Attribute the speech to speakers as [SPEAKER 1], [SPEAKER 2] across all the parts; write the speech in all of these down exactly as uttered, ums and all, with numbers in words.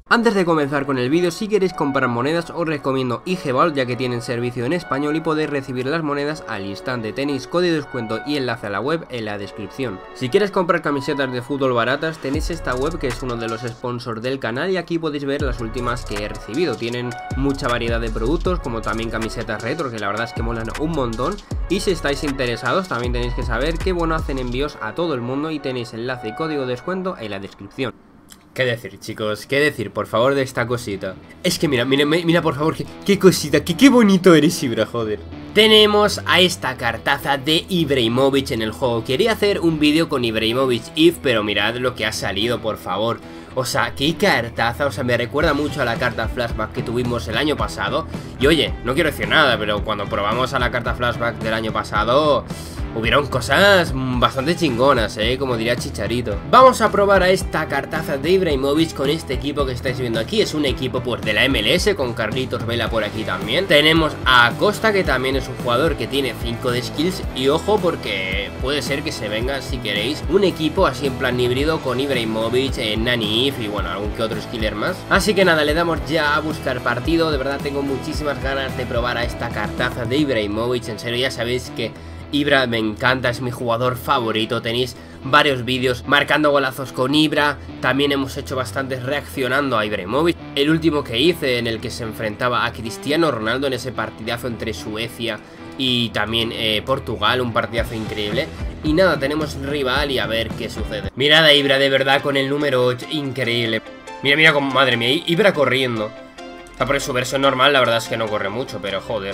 [SPEAKER 1] Antes de comenzar con el vídeo, si queréis comprar monedas os recomiendo I G Vault, ya que tienen servicio en español y podéis recibir las monedas al instante. Tenéis código de descuento y enlace a la web en la descripción. Si quieres comprar camisetas de fútbol baratas, tenéis esta web que es uno de los sponsors del canal y aquí podéis ver las últimas que he recibido. Tienen mucha variedad de productos, como también camisetas retro, que la verdad es que molan un montón. Y si estáis interesados también tenéis que saber que bueno, hacen envíos a todo el mundo y tenéis enlace y código de descuento en la descripción. ¿Qué decir, chicos? ¿Qué decir, por favor, de esta cosita? Es que mira, mira, mira, por favor, qué, qué cosita, qué, qué bonito eres, Ibra, joder. Tenemos a esta cartaza de Ibrahimovic en el juego. Quería hacer un vídeo con Ibrahimovic If, pero mirad lo que ha salido, por favor. O sea, qué cartaza, o sea, me recuerda mucho a la carta flashback que tuvimos el año pasado. Y oye, no quiero decir nada, pero cuando probamos a la carta flashback del año pasado, hubieron cosas bastante chingonas, eh, como diría Chicharito. Vamos a probar a esta cartaza de Ibrahimovic con este equipo que estáis viendo aquí. Es un equipo pues de la M L S, con Carlitos Vela por aquí también. Tenemos a Acosta, que también es un jugador que tiene cinco de skills. Y ojo, porque puede ser que se venga, si queréis, un equipo así en plan híbrido con Ibrahimovic, eh, Nani If y bueno, algún que otro skiller más. Así que nada, le damos ya a buscar partido. De verdad tengo muchísimas ganas de probar a esta cartaza de Ibrahimovic. En serio, ya sabéis que Ibra me encanta, es mi jugador favorito. Tenéis varios vídeos marcando golazos con Ibra. También hemos hecho bastantes reaccionando a Ibrahimovic. El último que hice, en el que se enfrentaba a Cristiano Ronaldo en ese partidazo entre Suecia y también eh, Portugal, un partidazo increíble. Y nada, tenemos rival y a ver qué sucede. Mirad a Ibra, de verdad, con el número ocho, increíble. Mira, mira, como, madre mía, Ibra corriendo. O sea, por su versión normal la verdad es que no corre mucho, pero joder.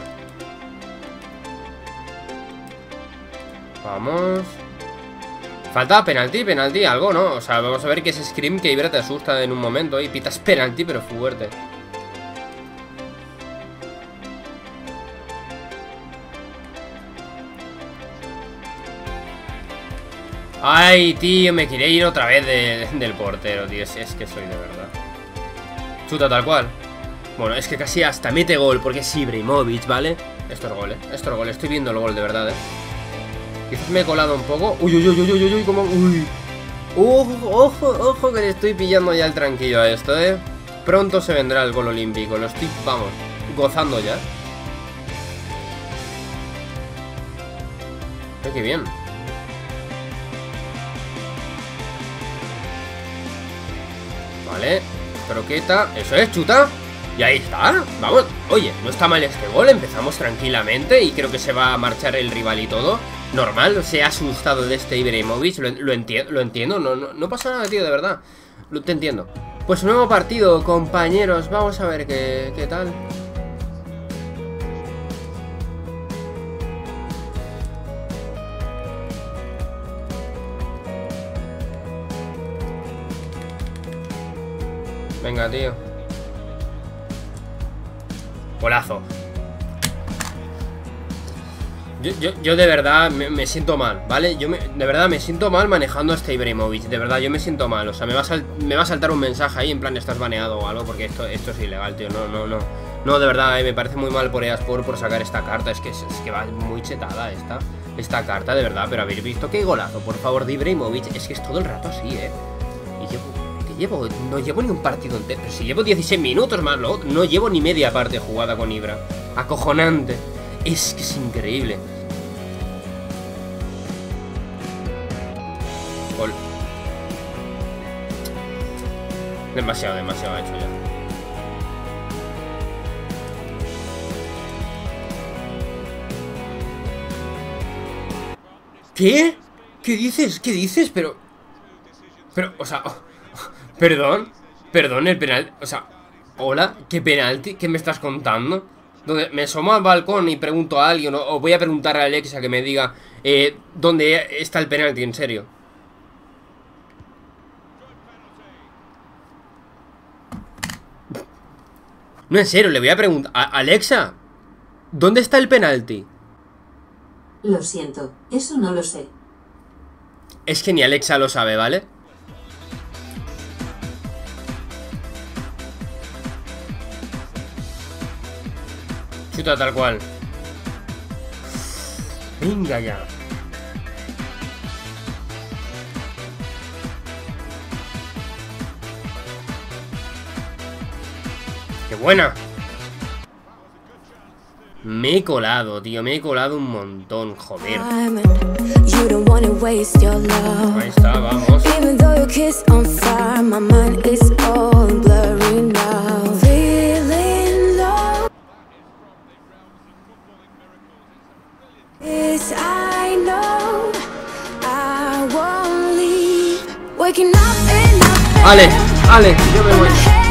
[SPEAKER 1] Vamos. Faltaba penalti, penalti, algo, ¿no? O sea, vamos a ver que ese scream que Ibra te asusta en un momento y pitas penalti, pero fuerte. Ay, tío, me quería ir otra vez de, del portero, tío. Es, es que soy de verdad. Chuta tal cual. Bueno, es que casi hasta mete gol, porque es Ibrahimovic, ¿vale? Esto es gol, ¿eh? Esto es gol, estoy viendo el gol de verdad, ¿eh? Quizás me he colado un poco. Uy, uy, uy, uy, uy, uy, como... Uy. Ojo, ojo, ojo, que le estoy pillando ya el tranquillo a esto, ¿eh? Pronto se vendrá el gol olímpico. Lo estoy, vamos, gozando ya. Ay, qué bien. Vale, croqueta. Eso es, chuta. Y ahí está, vamos. Oye, no está mal este gol, empezamos tranquilamente y creo que se va a marchar el rival y todo. Normal, se ha asustado de este Ibrahimovic, lo, lo, enti lo entiendo, no, no, no pasa nada, tío, de verdad. Lo, te entiendo. Pues nuevo partido, compañeros, vamos a ver qué, qué tal. Venga, tío. Golazo. Yo, yo, yo de verdad me, me siento mal, ¿vale? Yo me, de verdad me siento mal manejando a este Ibrahimovic. De verdad, yo me siento mal. O sea, me va, a sal, me va a saltar un mensaje ahí en plan estás baneado o algo, porque esto, esto es ilegal, tío. No, no, no. No, de verdad, eh, me parece muy mal por eSport por sacar esta carta. Es que, es, es que va muy chetada esta, esta carta, de verdad. Pero habéis visto qué golazo, por favor, de Ibrahimovic. Es que es todo el rato así, ¿eh? Y llevo... Llevo, no llevo ni un partido entero. Pero si llevo dieciséis minutos más, ¿no? No llevo ni media parte jugada con Ibra. Acojonante. Es que es increíble. Gol. Demasiado, demasiado ha hecho ya. ¿Qué? ¿Qué dices? ¿Qué dices? Pero... Pero, o sea... Oh. Perdón, perdón, el penalti. O sea, hola, ¿qué penalti? ¿Qué me estás contando? Donde me asomo al balcón y pregunto a alguien, o, o voy a preguntar a Alexa que me diga eh, dónde está el penalti, en serio. No, en serio, le voy a preguntar a Alexa, ¿dónde está el penalti?
[SPEAKER 2] Lo siento, eso no lo sé.
[SPEAKER 1] Es que ni Alexa lo sabe, ¿vale? Chuta tal cual. Venga ya. ¡Qué buena! Me he colado, tío, me he colado un montón, joder. Ahí está, vamos. Ale, ale, yo me voy.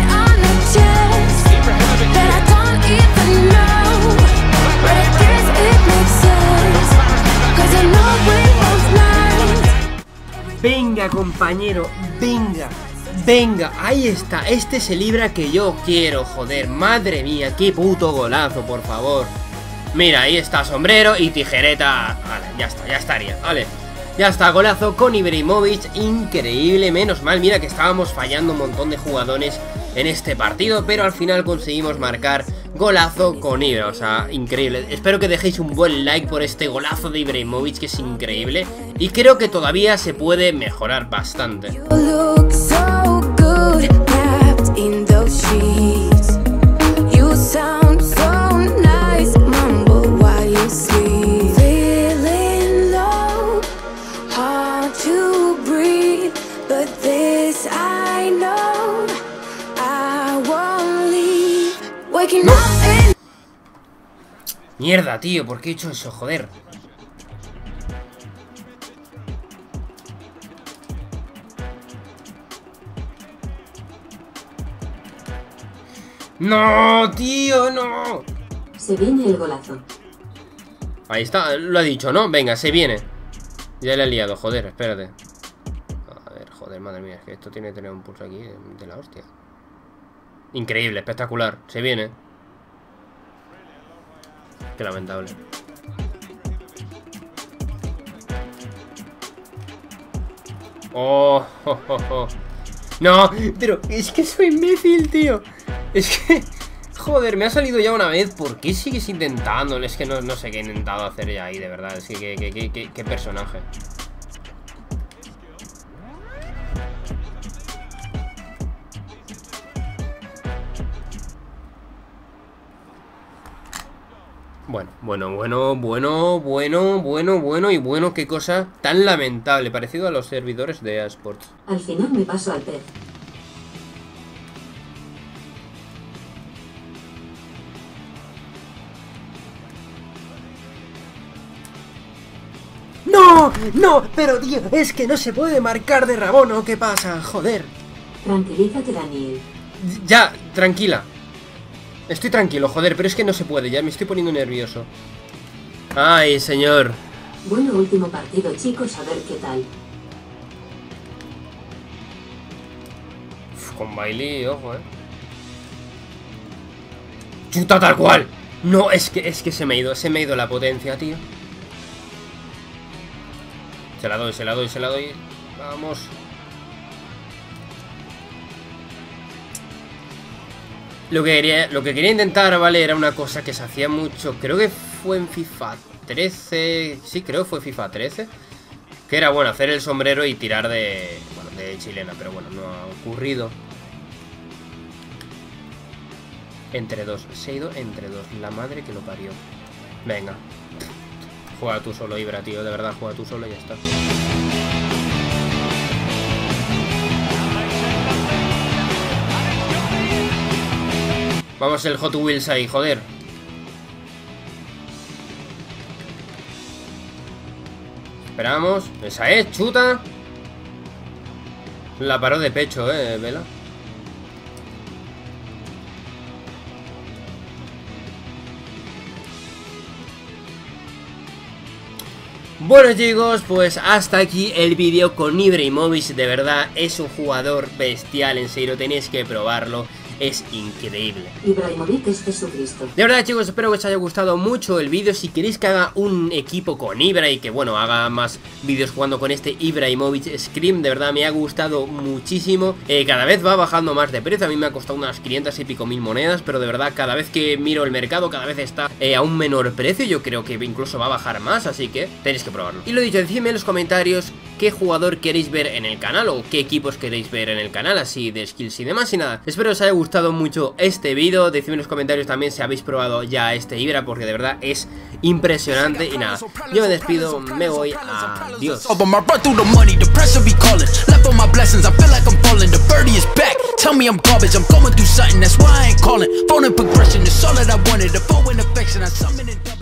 [SPEAKER 1] Venga, compañero, venga, venga, ahí está, este es el Ibra que yo quiero, joder, madre mía, qué puto golazo, por favor. Mira, ahí está, sombrero y tijereta, vale, ya está, ya estaría, vale. Ya está, golazo con Ibrahimovic, increíble, menos mal, mira que estábamos fallando un montón de jugadores en este partido, pero al final conseguimos marcar golazo con Ibra, o sea, increíble. Espero que dejéis un buen like por este golazo de Ibrahimovic, que es increíble, y creo que todavía se puede mejorar bastante. No. Mierda, tío, ¿por qué he hecho eso? Joder. No, tío, no.
[SPEAKER 2] Se viene el golazo.
[SPEAKER 1] Ahí está, lo ha dicho, ¿no? Venga, se viene. Ya le he liado, joder, espérate. A ver, joder, madre mía, es que esto tiene que tener un pulso aquí de la hostia. Increíble, espectacular, se viene. Qué lamentable. Oh, oh, oh, oh. No, pero es que soy imbécil, tío. Es que, joder, me ha salido ya una vez. ¿Por qué sigues intentando? Es que no, no sé qué he intentado hacer ya ahí, de verdad. Es que, que, que, que, que, qué personaje. Bueno, bueno, bueno, bueno, bueno, bueno, bueno y bueno, qué cosa tan lamentable, parecido a los servidores de E A Sports.
[SPEAKER 2] Al final me paso al pez.
[SPEAKER 1] ¡No! ¡No! Pero tío, es que no se puede marcar de Rabón, ¿o qué pasa? Joder.
[SPEAKER 2] Tranquilízate, Daniel.
[SPEAKER 1] Ya, tranquila. Estoy tranquilo, joder, pero es que no se puede, ya me estoy poniendo nervioso. Ay, señor.
[SPEAKER 2] Bueno, último partido, chicos, a ver qué tal.
[SPEAKER 1] Uf, con Bailey, ojo, eh. ¡Chuta tal cual! No, es que, es que se me ha ido, se me ha ido la potencia, tío. Se la doy, se la doy, se la doy. Vamos. Lo que quería, lo que quería intentar, ¿vale? Era una cosa que se hacía mucho. Creo que fue en FIFA trece. Sí, creo que fue FIFA trece. Que era, bueno, hacer el sombrero y tirar de... Bueno, de chilena, pero bueno, no ha ocurrido. Entre dos, se ha ido entre dos. La madre que lo parió. Venga. Juega tú solo, Ibra, tío. De verdad, juega tú solo y ya está. Vamos el Hot Wheels ahí, joder. Esperamos. Esa es, chuta. La paró de pecho, eh, Vela. Bueno, chicos, pues hasta aquí el vídeo con Ibrahimovic. De verdad, es un jugador bestial, en serio, tenéis que probarlo. Es increíble.
[SPEAKER 2] Ibrahimovic es Jesucristo.
[SPEAKER 1] De verdad, chicos, espero que os haya gustado mucho el vídeo. Si queréis que haga un equipo con Ibra y que, bueno, haga más vídeos jugando con este Ibrahimovic Scream, de verdad me ha gustado muchísimo. eh, Cada vez va bajando más de precio. A mí me ha costado unas quinientas y pico mil monedas, pero de verdad, cada vez que miro el mercado, cada vez está eh, a un menor precio. Yo creo que incluso va a bajar más, así que tenéis que probarlo. Y lo dicho, decidme en los comentarios qué jugador queréis ver en el canal o qué equipos queréis ver en el canal, así de skills y demás. Y nada, espero que os haya gustado gustado mucho este vídeo, decidme en los comentarios también si habéis probado ya este Ibra, porque de verdad es impresionante. Y nada, yo me despido, me voy, adiós.
[SPEAKER 3] Tell me I'm garbage, I'm going through something, that's why I ain't calling. Phone and progression is all that I wanted. The phone and affection, I summon it.